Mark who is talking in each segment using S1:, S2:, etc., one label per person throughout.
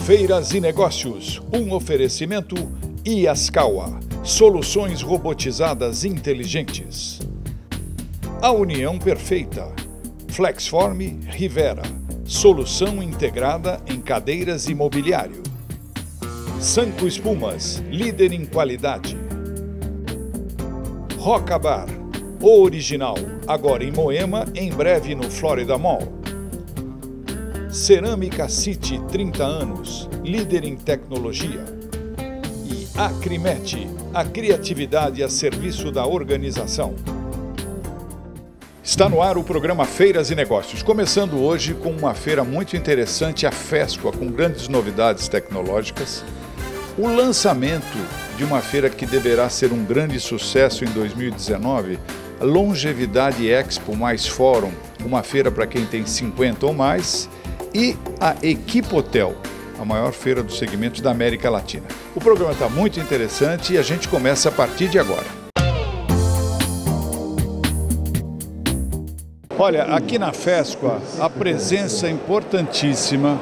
S1: Feiras e Negócios, um oferecimento Yaskawa, soluções robotizadas inteligentes. A União Perfeita, Flexform Rivera, solução integrada em cadeiras e mobiliário. Sanco Espumas, líder em qualidade. Roca Bar, o original, agora em Moema, em breve no Florida Mall. Cerâmica City, 30 anos, líder em tecnologia. E Acrimet, a criatividade a serviço da organização. Está no ar o programa Feiras e Negócios, começando hoje com uma feira muito interessante, a FESCOA, com grandes novidades tecnológicas. O lançamento de uma feira que deverá ser um grande sucesso em 2019, a Longevidade Expo mais Fórum, uma feira para quem tem 50 ou mais, e a Equipotel, a maior feira do segmento da América Latina. O programa está muito interessante e a gente começa a partir de agora. Olha, aqui na FESCOA, a presença importantíssima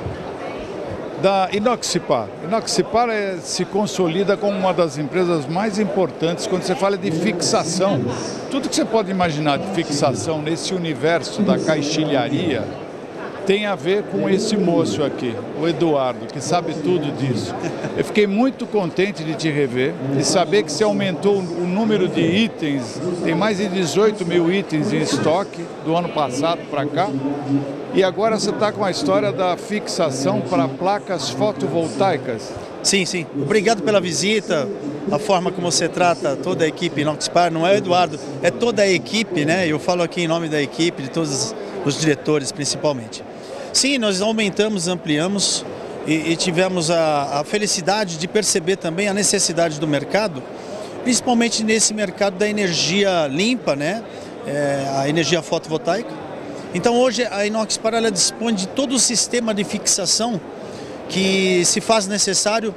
S1: da Inoxipar. Inoxipar se consolida como uma das empresas mais importantes quando você fala de fixação. Tudo que você pode imaginar de fixação nesse universo da caixilharia tem a ver com esse moço aqui, o Eduardo, que sabe tudo disso. Eu fiquei muito contente de te rever e saber que você aumentou o número de itens, tem mais de 18 mil itens em estoque do ano passado para cá. E agora você está com a história da fixação para placas fotovoltaicas.
S2: Sim, sim. Obrigado pela visita, a forma como você trata toda a equipe Inoxipar. Não é o Eduardo, é toda a equipe, né? Eu falo aqui em nome da equipe, de todos os diretores principalmente. Sim, nós aumentamos, ampliamos e tivemos a felicidade de perceber também a necessidade do mercado, principalmente nesse mercado da energia limpa, né? A energia fotovoltaica. Então hoje a Inoxipar ela dispõe de todo o sistema de fixação que se faz necessário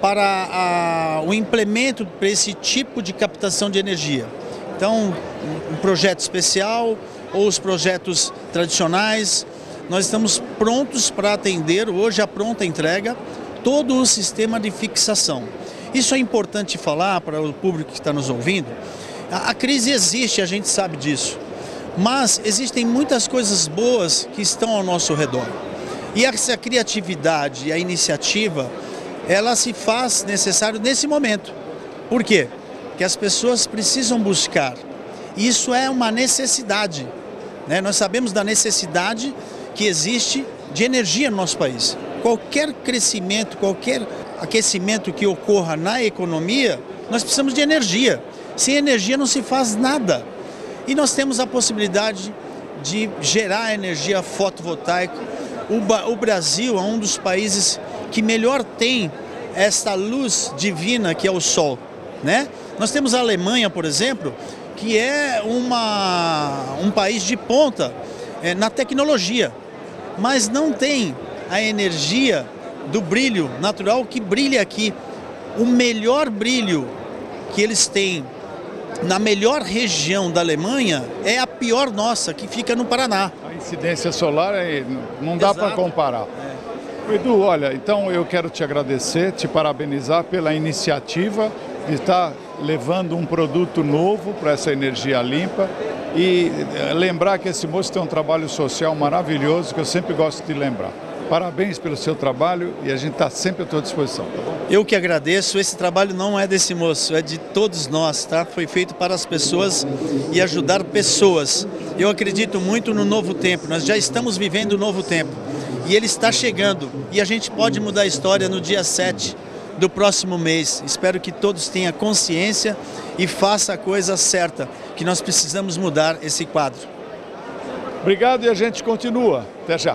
S2: para o implemento para esse tipo de captação de energia. Então, um projeto especial ou os projetos tradicionais, nós estamos prontos para atender, hoje a pronta entrega, todo o sistema de fixação. Isso é importante falar para o público que está nos ouvindo. A crise existe, a gente sabe disso, mas existem muitas coisas boas que estão ao nosso redor. E essa criatividade e a iniciativa, ela se faz necessário nesse momento. Por quê? Porque as pessoas precisam buscar. Isso é uma necessidade, né? Nós sabemos da necessidade que existe de energia no nosso país. Qualquer crescimento, qualquer aquecimento que ocorra na economia, nós precisamos de energia. Sem energia não se faz nada. E nós temos a possibilidade de gerar energia fotovoltaica. O Brasil é um dos países que melhor tem esta luz divina que é o sol, né? Nós temos a Alemanha, por exemplo, que é um país de ponta na tecnologia, mas não tem a energia do brilho natural que brilha aqui. O melhor brilho que eles têm na melhor região da Alemanha é a pior nossa, que fica no Paraná.
S1: A incidência solar não dá para comparar. Edu, olha, então eu quero te agradecer, te parabenizar pela iniciativa de estar levando um produto novo para essa energia limpa e lembrar que esse moço tem um trabalho social maravilhoso que eu sempre gosto de lembrar. Parabéns pelo seu trabalho e a gente está sempre à tua disposição, tá bom?
S2: Eu que agradeço, esse trabalho não é desse moço, é de todos nós, tá? Foi feito para as pessoas e ajudar pessoas. Eu acredito muito no novo tempo, nós já estamos vivendo o novo tempo e ele está chegando e a gente pode mudar a história no dia 7 do próximo mês. Espero que todos tenham consciência e façam a coisa certa, que nós precisamos mudar esse quadro.
S1: Obrigado e a gente continua. Até já.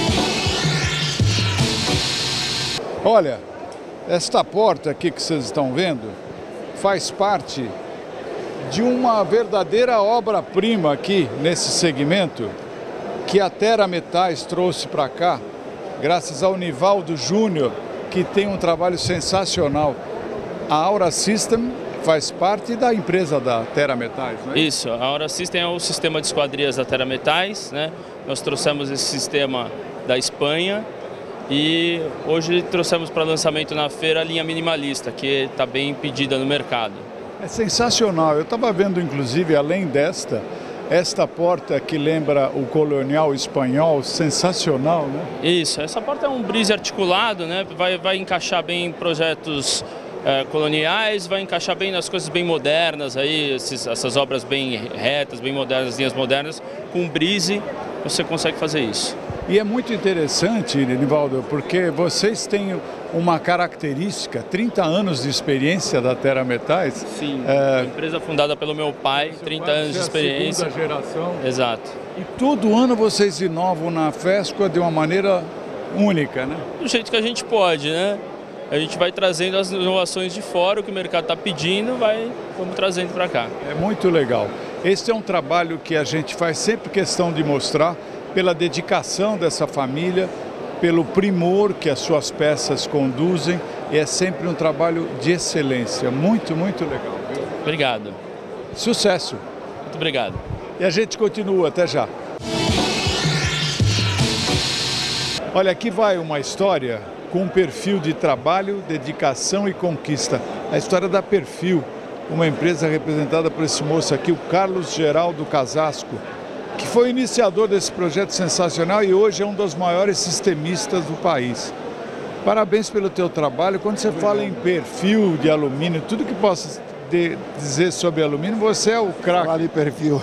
S1: Olha, esta porta aqui que vocês estão vendo faz parte de uma verdadeira obra-prima aqui nesse segmento que a Terra Metais trouxe para cá, graças ao Nivaldo Júnior, que tem um trabalho sensacional. A Aura System faz parte da empresa da Terra Metais, não é?
S3: Isso, a Aura System é o sistema de esquadrias da Terra Metais, né? Nós trouxemos esse sistema da Espanha E hoje trouxemos para lançamento na feira a linha minimalista, que está bem pedida no mercado.
S1: É sensacional. Eu estava vendo, inclusive, além esta porta que lembra o colonial espanhol, sensacional, né?
S3: Isso, essa porta é um brise articulado, né? Vai encaixar bem em projetos coloniais, vai encaixar bem nas coisas bem modernas, aí, essas obras bem retas, bem modernas, linhas modernas, com brise você consegue fazer isso.
S1: E é muito interessante, Nivaldo, porque vocês têm uma característica, 30 anos de experiência da Terra Metais.
S3: Sim, uma empresa fundada pelo meu pai, 30 anos de experiência.
S1: A segunda geração.
S3: Exato.
S1: E todo ano vocês inovam na FESCO de uma maneira única, né?
S3: Do jeito que a gente pode, né? A gente vai trazendo as inovações de fora, o que o mercado está pedindo, vamos trazendo para cá.
S1: É muito legal. Este é um trabalho que a gente faz sempre questão de mostrar, pela dedicação dessa família, pelo primor que as suas peças conduzem, e é sempre um trabalho de excelência. Muito, muito legal.
S3: Obrigado.
S1: Sucesso.
S3: Muito obrigado.
S1: E a gente continua, até já. Olha, aqui vai uma história com um perfil de trabalho, dedicação e conquista. A história da Perfil, uma empresa representada por esse moço aqui, o Carlos Geraldo Casasco, que foi o iniciador desse projeto sensacional e hoje é um dos maiores sistemistas do país. Parabéns pelo teu trabalho. Quando você fala em perfil de alumínio, tudo que possa dizer sobre alumínio, você é o craque.
S4: Falar de perfil.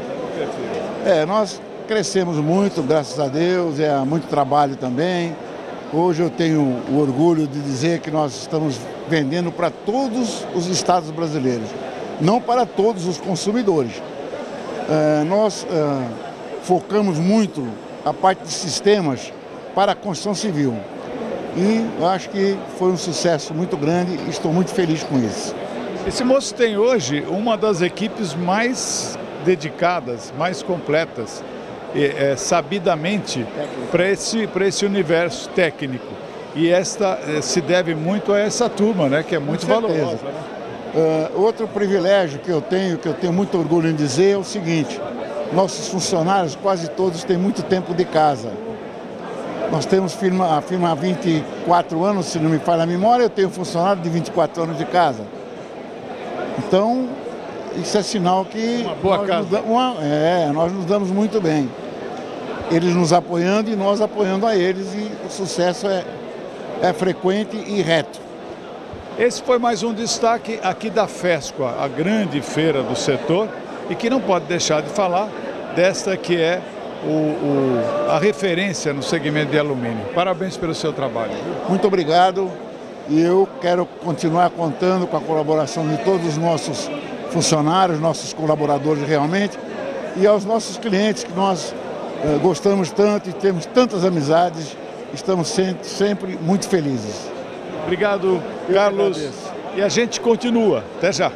S4: Nós crescemos muito, graças a Deus, muito trabalho também. Hoje eu tenho o orgulho de dizer que nós estamos vendendo para todos os estados brasileiros, não para todos os consumidores. Nós focamos muito a parte de sistemas para a construção civil e eu acho que foi um sucesso muito grande e estou muito feliz com isso.
S1: Esse moço tem hoje uma das equipes mais dedicadas, mais completas, sabidamente para esse universo técnico. E esta se deve muito a essa turma, né, que é muito valorosa. Né?
S4: Outro privilégio que eu tenho muito orgulho em dizer é o seguinte: nossos funcionários, quase todos, têm muito tempo de casa. Nós temos a firma há 24 anos, se não me falha a memória, eu tenho funcionário de 24 anos de casa. Então, isso é sinal que
S1: uma boa casa.
S4: Nós nos damos muito bem. Eles nos apoiando e nós apoiando a eles, e o sucesso é frequente e reto.
S1: Esse foi mais um destaque aqui da FESCO, a grande feira do setor, e que não pode deixar de falar desta que é a referência no segmento de alumínio. Parabéns pelo seu trabalho.
S4: Muito obrigado, e eu quero continuar contando com a colaboração de todos os nossos funcionários, nossos colaboradores realmente, e aos nossos clientes que nós gostamos tanto e temos tantas amizades, estamos sempre muito felizes.
S1: Obrigado, Carlos. E a gente continua. Até já.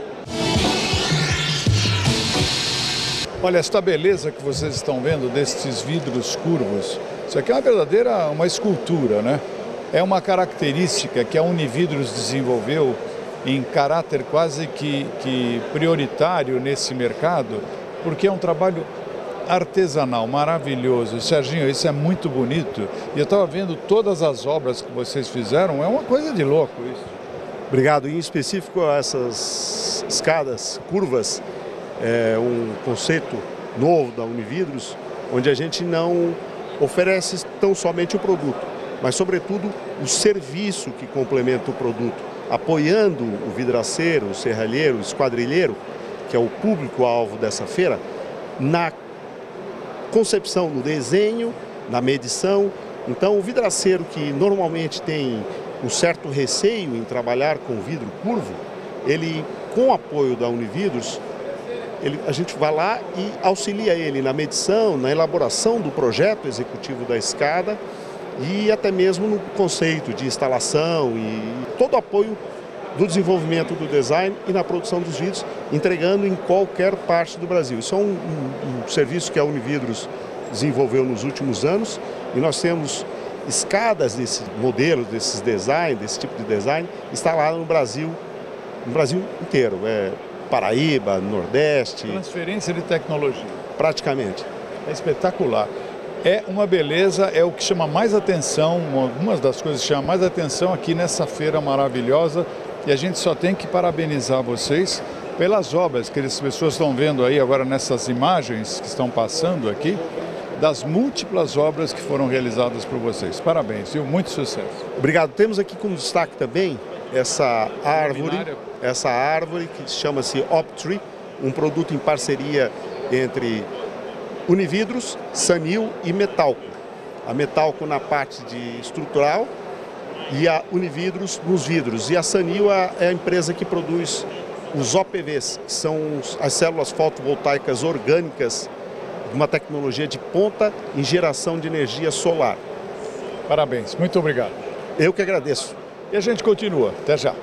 S1: Olha, esta beleza que vocês estão vendo destes vidros curvos, isso aqui é uma escultura, né? É uma característica que a Unividros desenvolveu em caráter quase que prioritário nesse mercado, porque é um trabalho artesanal, maravilhoso. Serginho, isso é muito bonito. E eu estava vendo todas as obras que vocês fizeram, é uma coisa de louco isso.
S5: Obrigado. Em específico, essas escadas curvas, é um conceito novo da Unividros, onde a gente não oferece tão somente o produto, mas sobretudo o serviço que complementa o produto, apoiando o vidraceiro, o serralheiro, o esquadrilheiro, que é o público-alvo dessa feira, na concepção, no desenho, na medição. Então, o vidraceiro, que normalmente tem um certo receio em trabalhar com vidro curvo, ele, com o apoio da Unividros, a gente vai lá e auxilia ele na medição, na elaboração do projeto executivo da escada e até mesmo no conceito de instalação e todo o apoio do desenvolvimento do design e na produção dos vidros, entregando em qualquer parte do Brasil. Isso é um serviço que a Unividros desenvolveu nos últimos anos e nós temos escadas desse modelo, desses design, desse tipo de design, instalado no Brasil inteiro. Paraíba, Nordeste.
S1: Transferência de tecnologia.
S5: Praticamente.
S1: É espetacular. é uma beleza, é o que chama mais atenção, algumas das coisas que chamam mais atenção aqui nessa feira maravilhosa, e a gente só tem que parabenizar vocês pelas obras que as pessoas estão vendo aí agora nessas imagens que estão passando aqui, das múltiplas obras que foram realizadas por vocês. Parabéns, viu? Muito sucesso.
S5: Obrigado. Temos aqui como destaque também essa árvore que chama-se Optree, um produto em parceria entre Unividros, Sanil e Metalco. A Metalco na parte de estrutural e a Unividros nos vidros. E a Sanil é a empresa que produz os OPVs, que são as células fotovoltaicas orgânicas, uma tecnologia de ponta em geração de energia solar.
S1: Parabéns, muito obrigado.
S5: Eu que agradeço.
S1: E a gente continua. Até já.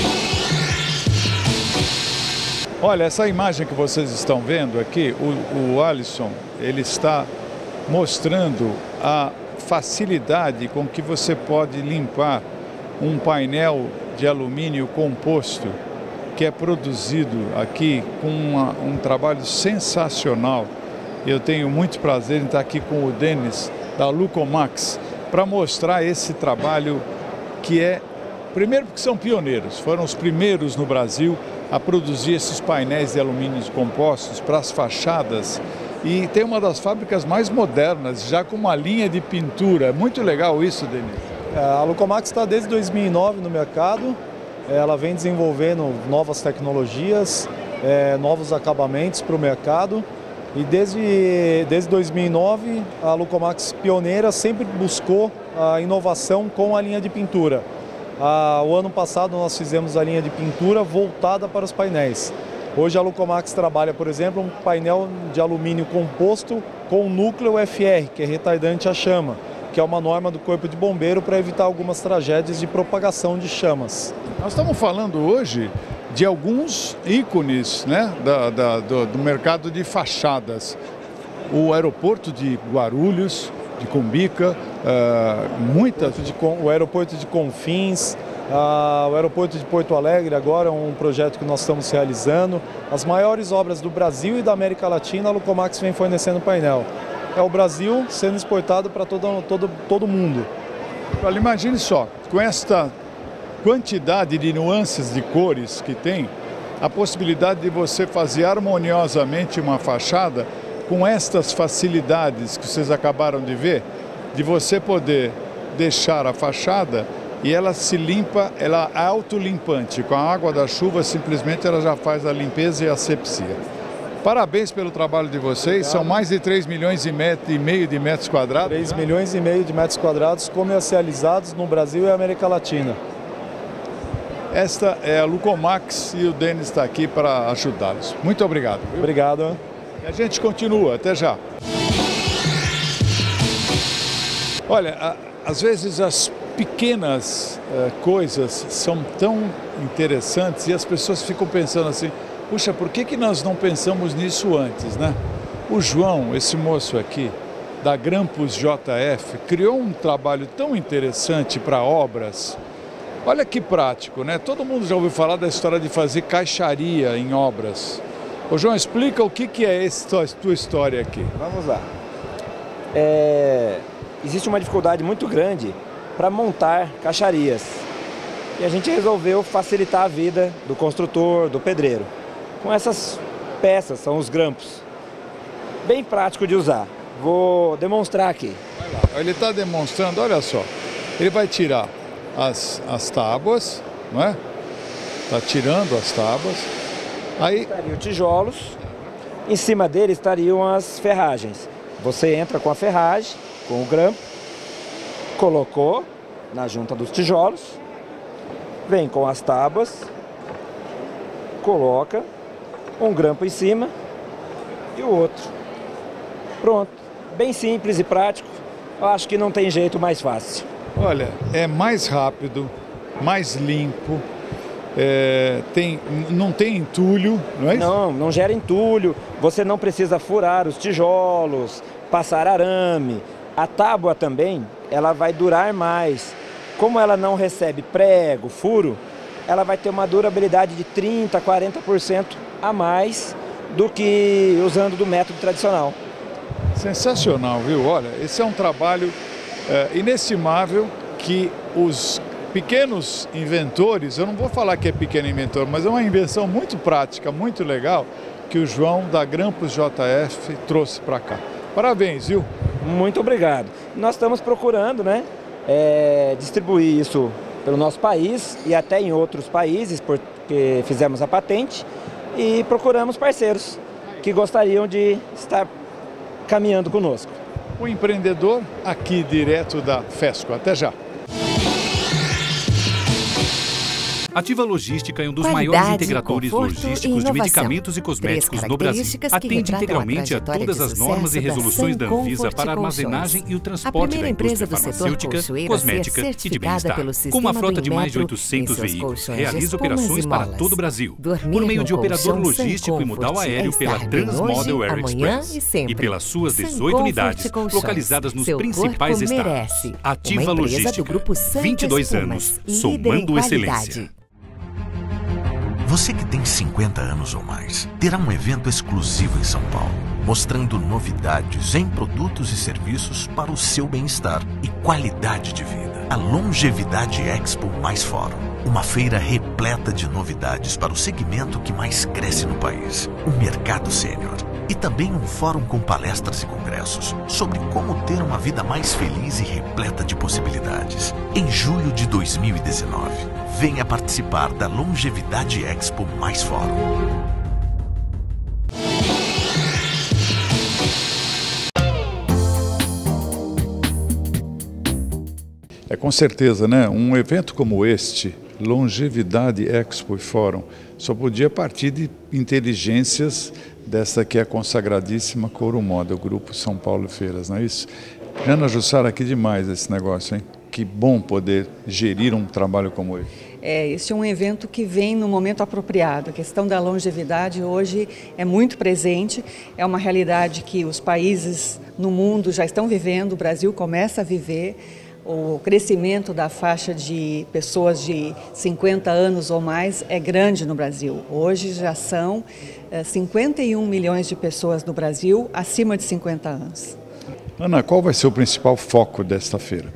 S1: Olha, essa imagem que vocês estão vendo aqui, o Alisson, ele está mostrando a facilidade com que você pode limpar um painel de alumínio composto que é produzido aqui com um trabalho sensacional. Eu tenho muito prazer em estar aqui com o Denis da Lucomax para mostrar esse trabalho que é, primeiro porque são pioneiros, foram os primeiros no Brasil a produzir esses painéis de alumínio compostos para as fachadas e tem uma das fábricas mais modernas, já com uma linha de pintura. Muito legal isso, Denis.
S6: A Lucomax está desde 2009 no mercado, ela vem desenvolvendo novas tecnologias, novos acabamentos para o mercado. E desde 2009, a Lucomax pioneira sempre buscou a inovação com a linha de pintura. O ano passado nós fizemos a linha de pintura voltada para os painéis. Hoje a Lucomax trabalha, por exemplo, um painel de alumínio composto com núcleo FR, que é retardante à chama, que é uma norma do Corpo de Bombeiro para evitar algumas tragédias de propagação de chamas.
S1: Nós estamos falando hoje de alguns ícones, né, do mercado de fachadas. O aeroporto de Guarulhos, de Cumbica,
S6: o aeroporto de Confins, o aeroporto de Porto Alegre agora é um projeto que nós estamos realizando. As maiores obras do Brasil e da América Latina, a Lucomax vem fornecendo painel. É o Brasil sendo exportado para todo mundo.
S1: Olha, imagine só, com esta quantidade de nuances de cores que tem, a possibilidade de você fazer harmoniosamente uma fachada com estas facilidades que vocês acabaram de ver, de você poder deixar a fachada e ela se limpa, ela é autolimpante, com a água da chuva simplesmente ela já faz a limpeza e a asepsia. Parabéns pelo trabalho de vocês, são mais de 3,5 milhões de metros quadrados.
S6: 3,5 milhões de metros quadrados comercializados no Brasil e América Latina.
S1: Esta é a Lucomax e o Denis está aqui para ajudá-los. Muito obrigado. Viu?
S6: Obrigado.
S1: E a gente continua, até já. Olha, às vezes as pequenas coisas são tão interessantes e as pessoas ficam pensando assim, puxa, por que nós não pensamos nisso antes, né? O João, esse moço aqui, da Grampus JF, criou um trabalho tão interessante para obras. Olha que prático, né? Todo mundo já ouviu falar da história de fazer caixaria em obras. Ô João, explica o que é essa tua história aqui.
S7: Vamos lá. Existe uma dificuldade muito grande para montar caixarias. E a gente resolveu facilitar a vida do construtor, do pedreiro. Com essas peças, são os grampos. Bem prático de usar. Vou demonstrar aqui.
S1: Vai lá. Ele está demonstrando, olha só. Ele vai tirar as tábuas, não é? Está tirando as tábuas. Aí
S7: estariam tijolos, em cima dele estariam as ferragens. Você entra com a ferragem, com o grampo, colocou na junta dos tijolos, vem com as tábuas, coloca um grampo em cima e o outro. Pronto, bem simples e prático, eu acho que não tem jeito mais fácil.
S1: Olha, é mais rápido, mais limpo. Não tem entulho, não é isso?
S7: Não gera entulho, você não precisa furar os tijolos, passar arame. A tábua também, ela vai durar mais. Como ela não recebe prego, furo, ela vai ter uma durabilidade de 30%, 40% a mais do que usando do método tradicional.
S1: Sensacional, viu? Olha, esse é um trabalho inestimável que os pequenos inventores, eu não vou falar que é pequeno inventor, mas é uma invenção muito prática, muito legal, que o João da Grampus JF trouxe para cá. Parabéns, viu?
S7: Muito obrigado. Nós estamos procurando, né, distribuir isso pelo nosso país e até em outros países, porque fizemos a patente e procuramos parceiros que gostariam de estar caminhando conosco.
S1: O empreendedor aqui direto da FESCO. Até já.
S8: Ativa Logística é um dos maiores integradores logísticos de medicamentos e cosméticos no Brasil. Atende integralmente a todas as normas e resoluções da Anvisa para a armazenagem e o transporte da indústria farmacêutica, cosmética e de bem-estar. Com uma frota de mais de 800 veículos, realiza operações para todo o Brasil. Por meio de operador logístico e modal aéreo pela Transmodel Air Express. E pelas suas 18 unidades, localizadas nos principais estados. Ativa Logística, 22 anos, somando excelência.
S9: Você que tem 50 anos ou mais, terá um evento exclusivo em São Paulo, mostrando novidades em produtos e serviços para o seu bem-estar e qualidade de vida. A Longevidade Expo mais Fórum, uma feira repleta de novidades para o segmento que mais cresce no país, o mercado sênior. E também um fórum com palestras e congressos sobre como ter uma vida mais feliz e repleta de possibilidades. Em julho de 2019, venha participar da Longevidade Expo mais Fórum.
S1: É com certeza, né? Um evento como este, Longevidade Expo e Fórum, só podia partir de inteligências dessa que é a consagradíssima Corumoda, o Grupo São Paulo Feiras, não é isso? Jana Jussara, que demais esse negócio, hein? Que bom poder gerir um trabalho como esse.
S10: Esse é um evento que vem no momento apropriado. A questão da longevidade hoje é muito presente, é uma realidade que os países no mundo já estão vivendo, o Brasil começa a viver. O crescimento da faixa de pessoas de 50 anos ou mais é grande no Brasil. Hoje já são 51 milhões de pessoas no Brasil acima de 50 anos.
S1: Ana, qual vai ser o principal foco desta feira?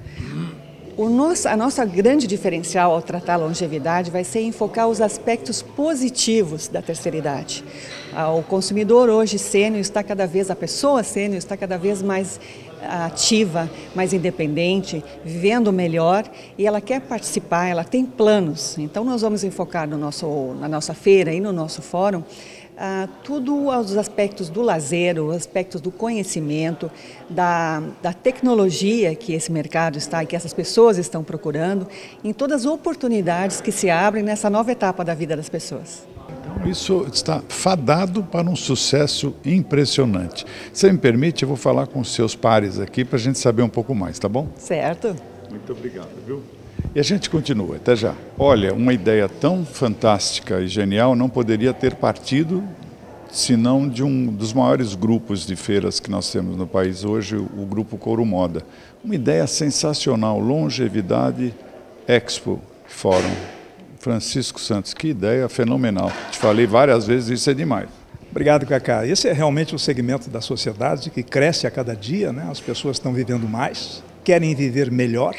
S10: A nossa grande diferencial ao tratar a longevidade vai ser enfocar os aspectos positivos da terceira idade. O consumidor hoje sênior está cada vez, a pessoa sênior está cada vez mais ativa, mais independente, vivendo melhor e ela quer participar, ela tem planos. Então nós vamos enfocar na nossa feira e no nosso fórum tudo os aspectos do lazer, os aspectos do conhecimento, da tecnologia que esse mercado está e que essas pessoas estão procurando, em todas as oportunidades que se abrem nessa nova etapa da vida das pessoas.
S1: Então isso está fadado para um sucesso impressionante. Se me permite, eu vou falar com os seus pares aqui para a gente saber um pouco mais, tá bom?
S10: Certo.
S1: Muito obrigado, viu? E a gente continua, até já. Olha, uma ideia tão fantástica e genial não poderia ter partido senão de um dos maiores grupos de feiras que nós temos no país hoje, o Grupo Corumoda. Uma ideia sensacional, Longevidade Expo Fórum. Francisco Santos, que ideia fenomenal. Te falei várias vezes, isso é demais.
S11: Obrigado, Cacá. Esse é realmente o segmento da sociedade que cresce a cada dia, né? As pessoas estão vivendo mais, querem viver melhor.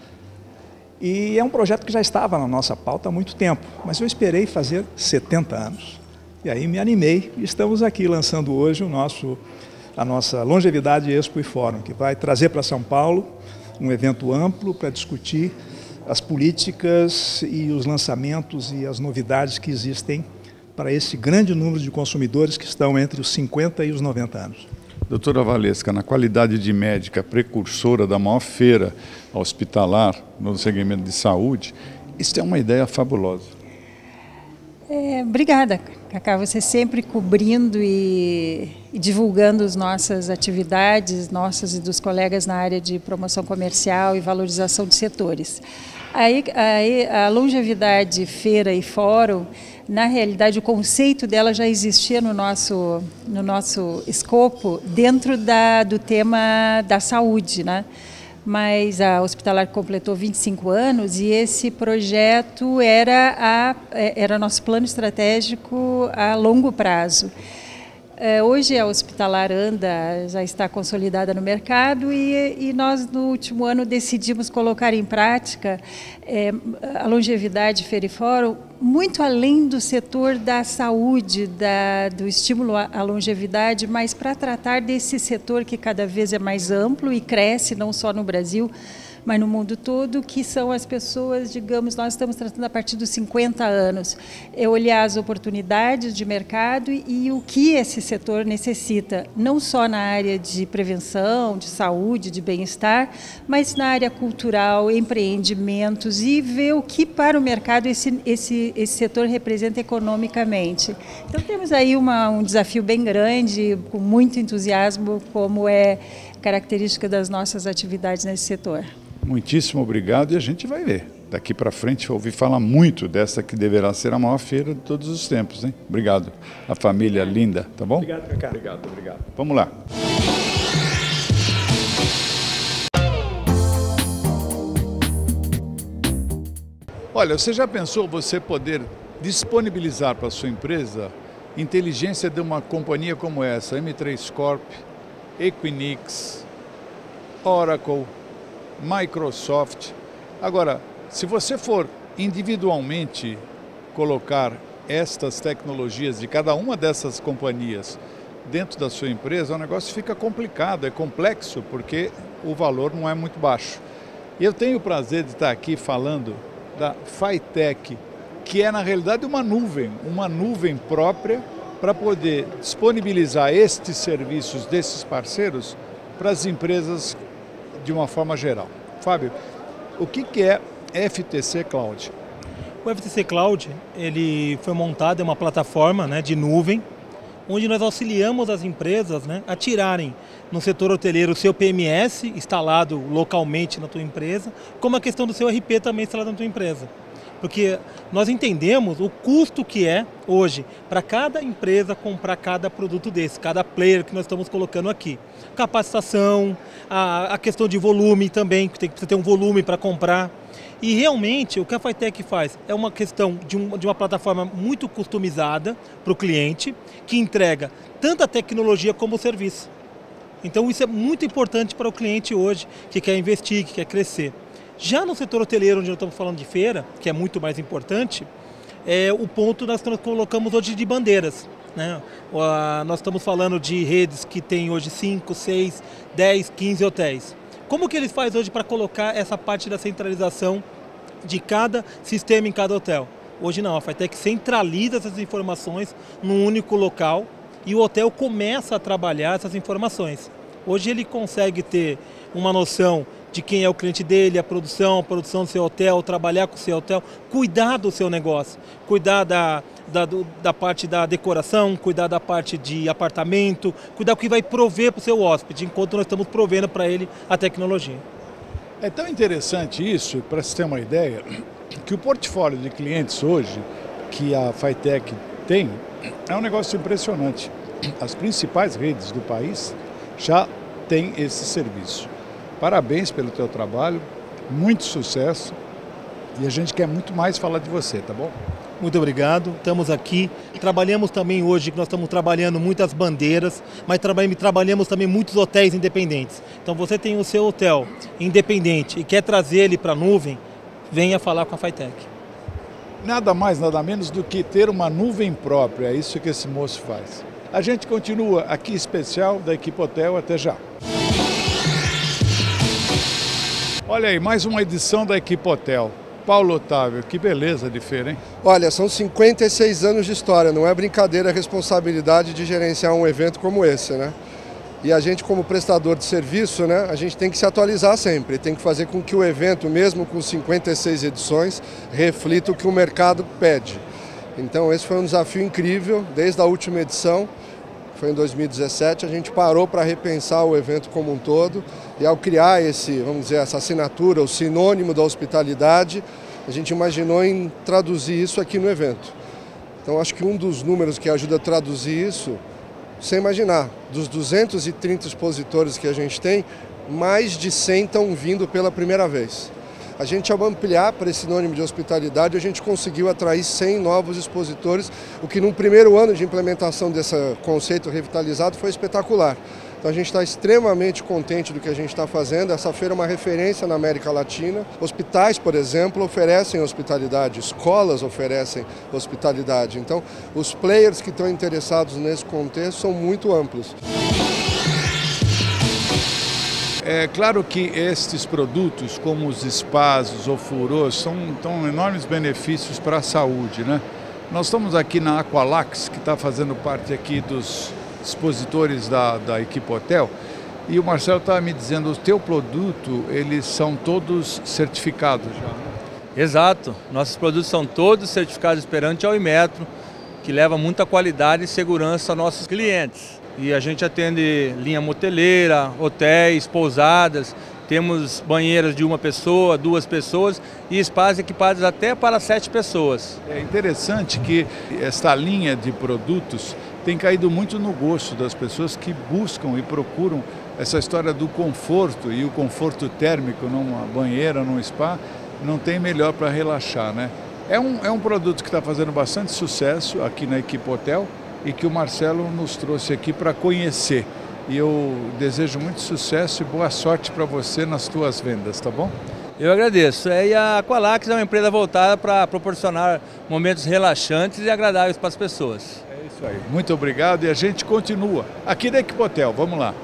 S11: E é um projeto que já estava na nossa pauta há muito tempo, mas eu esperei fazer 70 anos. E aí me animei e estamos aqui lançando hoje a nossa Longevidade Expo e Fórum, que vai trazer para São Paulo um evento amplo para discutir as políticas e os lançamentos e as novidades que existem para esse grande número de consumidores que estão entre os 50 e os 90 anos.
S1: Doutora Valesca, na qualidade de médica precursora da maior feira hospitalar no segmento de saúde, isso é uma ideia fabulosa.
S12: Obrigada, Cacá. Você sempre cobrindo e divulgando as nossas atividades, nossas e dos colegas na área de promoção comercial e valorização de setores. Aí a Longevidade Feira e Fórum, na realidade, o conceito dela já existia no nosso escopo dentro do tema da saúde, né? Mas a Hospitalar completou 25 anos e esse projeto era nosso plano estratégico a longo prazo. Hoje a Hospitalar Anda já está consolidada no mercado e nós no último ano decidimos colocar em prática a longevidade Ferifórum muito além do setor da saúde, do estímulo à longevidade, mas para tratar desse setor que cada vez é mais amplo e cresce não só no Brasil, mas no mundo todo, que são as pessoas, digamos, nós estamos tratando a partir dos 50 anos. É olhar as oportunidades de mercado e o que esse setor necessita, não só na área de prevenção, de saúde, de bem-estar, mas na área cultural, empreendimentos e ver o que para o mercado esse setor representa economicamente. Então temos aí um desafio bem grande, com muito entusiasmo, como é característica das nossas atividades nesse setor.
S1: Muitíssimo obrigado e a gente vai ver. Daqui para frente eu ouvi falar muito dessa que deverá ser a maior feira de todos os tempos, hein? Obrigado. A família linda, tá bom?
S11: Obrigado, Cacá.
S1: Obrigado. Vamos lá. Olha, você já pensou você poder disponibilizar para a sua empresa inteligência de uma companhia como essa, M3 Corp, Equinix, Oracle, Microsoft. Agora, se você for individualmente colocar estas tecnologias de cada uma dessas companhias dentro da sua empresa, o negócio fica complicado, é complexo, porque o valor não é muito baixo. E eu tenho o prazer de estar aqui falando da Phytech, que é na realidade uma nuvem própria para poder disponibilizar estes serviços desses parceiros para as empresas de uma forma geral. Fábio, o que é FTC Cloud?
S13: O FTC Cloud ele foi montado em uma plataforma, né, de nuvem, onde nós auxiliamos as empresas, né, a tirarem no setor hoteleiro o seu PMS instalado localmente na tua empresa, como a questão do seu RP também instalado na tua empresa. Porque nós entendemos o custo que é hoje para cada empresa comprar cada produto desse, cada player que nós estamos colocando aqui. Capacitação, a questão de volume também, que tem que ter um volume para comprar. E realmente o que a Phytech faz é uma questão de uma plataforma muito customizada para o cliente, que entrega tanto a tecnologia como o serviço. Então isso é muito importante para o cliente hoje, que quer investir, que quer crescer. Já no setor hoteleiro, onde nós estamos falando de feira, que é muito mais importante, o ponto nós colocamos hoje de bandeiras, né? Nós estamos falando de redes que têm hoje 5, 6, 10, 15 hotéis. Como que eles fazem hoje para colocar essa parte da centralização de cada sistema em cada hotel? Hoje não, a Phytech centraliza essas informações num único local e o hotel começa a trabalhar essas informações. Hoje ele consegue ter uma noção de quem é o cliente dele, a produção do seu hotel, trabalhar com o seu hotel, cuidar do seu negócio, cuidar da parte da decoração, cuidar da parte de apartamento, cuidar do que vai prover para o seu hóspede, enquanto nós estamos provendo para ele a tecnologia.
S1: É tão interessante isso, para você ter uma ideia, que o portfólio de clientes hoje que a Phytech tem é um negócio impressionante. As principais redes do país já têm esse serviço. Parabéns pelo teu trabalho, muito sucesso e a gente quer muito mais falar de você, tá bom?
S13: Muito obrigado, estamos aqui. Trabalhamos também hoje, que nós estamos trabalhando muitas bandeiras, mas trabalhamos também muitos hotéis independentes. Então você tem o seu hotel independente e quer trazer ele para a nuvem, venha falar com a Phytech.
S1: Nada mais, nada menos do que ter uma nuvem própria, é isso que esse moço faz. A gente continua aqui especial da Equipe Hotel, até já. Olha aí, mais uma edição da Equipe Hotel. Paulo Otávio, que beleza de feira, hein?
S14: Olha, são 56 anos de história, não é brincadeira a responsabilidade de gerenciar um evento como esse, né? E a gente, como prestador de serviço, né, a gente tem que se atualizar sempre, tem que fazer com que o evento, mesmo com 56 edições, reflita o que o mercado pede. Então esse foi um desafio incrível, desde a última edição, foi em 2017, a gente parou para repensar o evento como um todo e ao criar essa assinatura, o sinônimo da hospitalidade, a gente imaginou em traduzir isso aqui no evento. Então acho que um dos números que ajuda a traduzir isso, você imaginar, dos 230 expositores que a gente tem, mais de 100 estão vindo pela primeira vez. A gente, ao ampliar para esse sinônimo de hospitalidade, a gente conseguiu atrair 100 novos expositores, o que num primeiro ano de implementação desse conceito revitalizado foi espetacular. Então a gente está extremamente contente do que a gente está fazendo. Essa feira é uma referência na América Latina. Hospitais, por exemplo, oferecem hospitalidade, escolas oferecem hospitalidade. Então os players que estão interessados nesse contexto são muito amplos.
S1: É claro que estes produtos, como os spas, os ofurôs, são enormes benefícios para a saúde, né? Nós estamos aqui na Aqualax, que está fazendo parte aqui dos expositores da equipe hotel, e o Marcelo estava me dizendo, o teu produto, eles são todos certificados já.
S15: Exato, nossos produtos são todos certificados perante ao Inmetro, que leva muita qualidade e segurança aos nossos clientes. E a gente atende linha moteleira, hotéis, pousadas, temos banheiras de 1 pessoa, 2 pessoas e spas equipados até para 7 pessoas.
S1: É interessante que esta linha de produtos tem caído muito no gosto das pessoas que buscam e procuram essa história do conforto, e o conforto térmico numa banheira, num spa, não tem melhor para relaxar, né? É um produto que está fazendo bastante sucesso aqui na equipe hotel e que o Marcelo nos trouxe aqui para conhecer. E eu desejo muito sucesso e boa sorte para você nas tuas vendas, tá bom?
S15: Eu agradeço. E a Aqualax é uma empresa voltada para proporcionar momentos relaxantes e agradáveis para as pessoas.
S1: É isso aí. Muito obrigado e a gente continua aqui na Equipe Hotel. Vamos lá.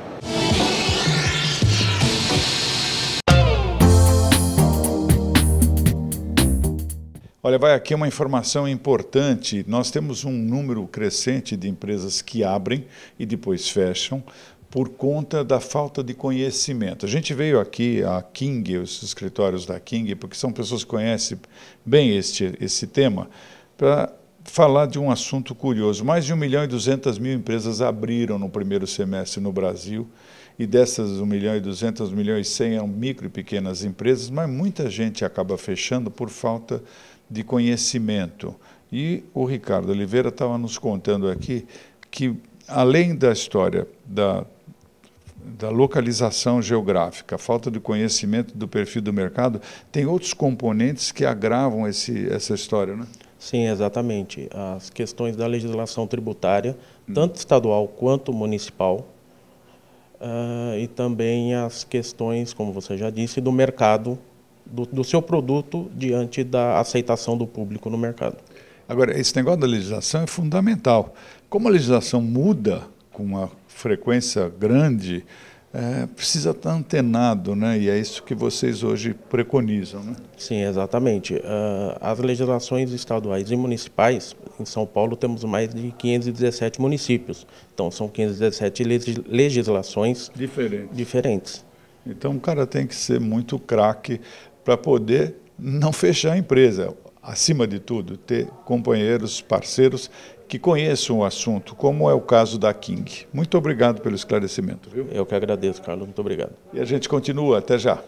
S1: Olha, vai aqui uma informação importante. Nós temos um número crescente de empresas que abrem e depois fecham por conta da falta de conhecimento. A gente veio aqui, a King, os escritórios da King, porque são pessoas que conhecem bem esse tema, para falar de um assunto curioso. Mais de 1.200.000 empresas abriram no primeiro semestre no Brasil, e dessas 1.200.000, 1.100.000 eram micro e pequenas empresas, mas muita gente acaba fechando por falta de conhecimento. E o Ricardo Oliveira estava nos contando aqui que, além da história da localização geográfica, a falta de conhecimento do perfil do mercado, tem outros componentes que agravam essa história, né?
S16: Sim, exatamente. As questões da legislação tributária, tanto estadual quanto municipal, e também as questões, como você já disse, do mercado, do seu produto diante da aceitação do público no mercado.
S1: Agora, esse negócio da legislação é fundamental. Como a legislação muda com uma frequência grande, precisa estar antenado, né? E é isso que vocês hoje preconizam, né?
S16: Sim, exatamente. As legislações estaduais e municipais, em São Paulo temos mais de 517 municípios. Então, são 517 legislações diferentes.
S1: Então, o cara tem que ser muito craque para poder não fechar a empresa. Acima de tudo, ter companheiros, parceiros que conheçam o assunto, como é o caso da King. Muito obrigado pelo esclarecimento, viu?
S16: Eu que agradeço, Carlos. Muito obrigado.
S1: E a gente continua. Até já.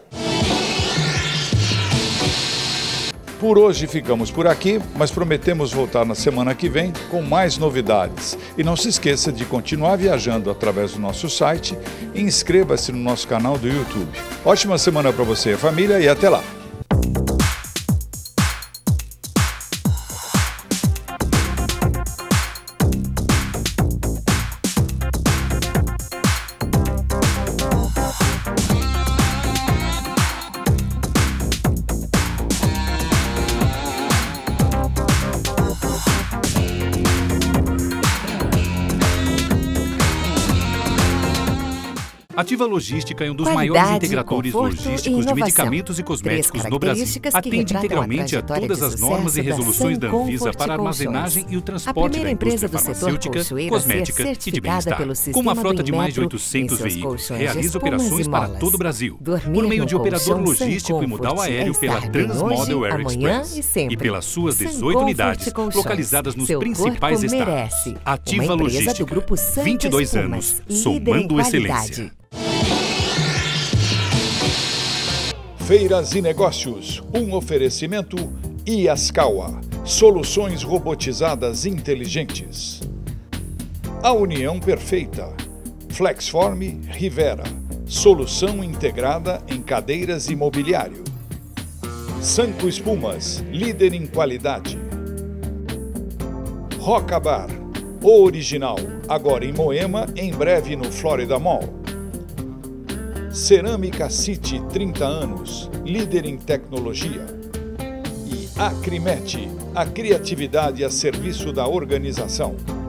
S1: Por hoje ficamos por aqui, mas prometemos voltar na semana que vem com mais novidades. E não se esqueça de continuar viajando através do nosso site e inscreva-se no nosso canal do YouTube. Ótima semana para você e a família e até lá!
S8: Ativa Logística é um dos maiores integradores logísticos de medicamentos e cosméticos no Brasil. Atende integralmente a todas as normas e resoluções da Anvisa para a armazenagem e o transporte da indústria farmacêutica, cosmética e de bem-estar. Com uma frota de mais de 800 veículos, realiza operações para todo o Brasil. Por meio de operador logístico e modal aéreo pela Transmodel Air Express. E pelas suas 18 unidades, localizadas nos principais estados. Ativa Logística, 22 anos, somando excelência.
S1: Feiras e Negócios, um oferecimento Iascaua, soluções robotizadas inteligentes. A União Perfeita, Flexform Rivera, solução integrada em cadeiras e mobiliário. Sanco Espumas, líder em qualidade. Roca Bar, o original, agora em Moema, em breve no Florida Mall. Cerâmica City, 30 anos, líder em tecnologia. E Acrimete, a criatividade a serviço da organização.